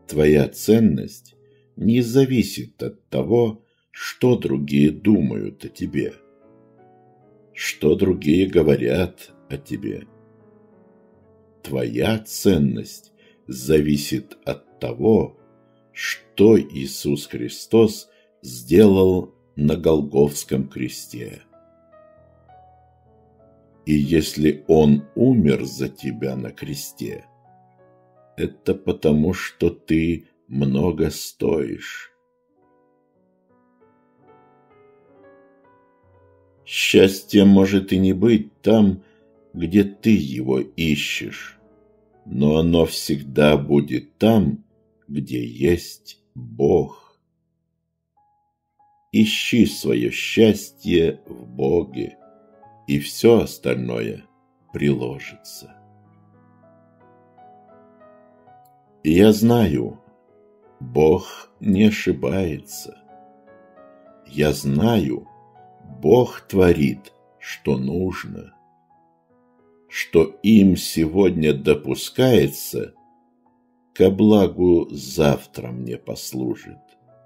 Твоя ценность не зависит от того, что другие думают о тебе, что другие говорят о тебе. Твоя ценность зависит от того, что Иисус Христос сделал на Голгофском кресте. И если Он умер за тебя на кресте, это потому, что ты много стоишь. Счастье может и не быть там, где ты его ищешь, но оно всегда будет там, где есть Бог. Ищи свое счастье в Боге, и все остальное приложится. И я знаю, Бог не ошибается. Я знаю, Бог творит, что нужно, что им сегодня допускается, ко благу завтра мне послужит.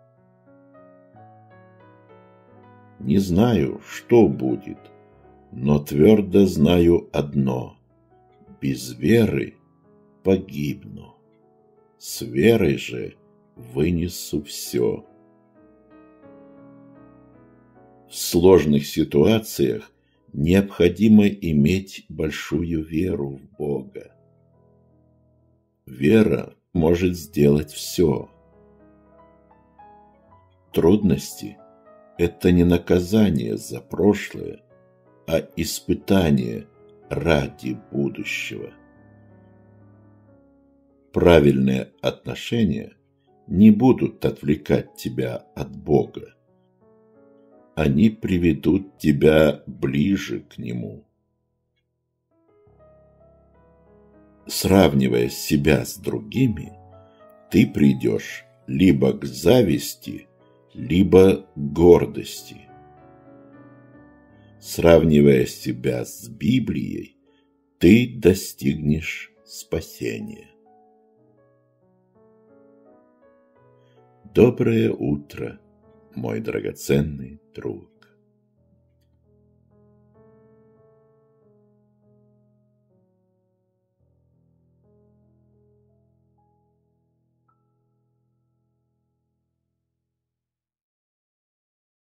Не знаю, что будет, но твердо знаю одно: без веры погибну, с верой же вынесу все. В сложных ситуациях необходимо иметь большую веру в Бога. Вера может сделать все. Трудности – это не наказание за прошлое, а испытание ради будущего. Правильные отношения не будут отвлекать тебя от Бога. Они приведут тебя ближе к Нему. Сравнивая себя с другими, ты придешь либо к зависти, либо к гордости. Сравнивая себя с Библией, ты достигнешь спасения. Доброе утро, мой драгоценный друг.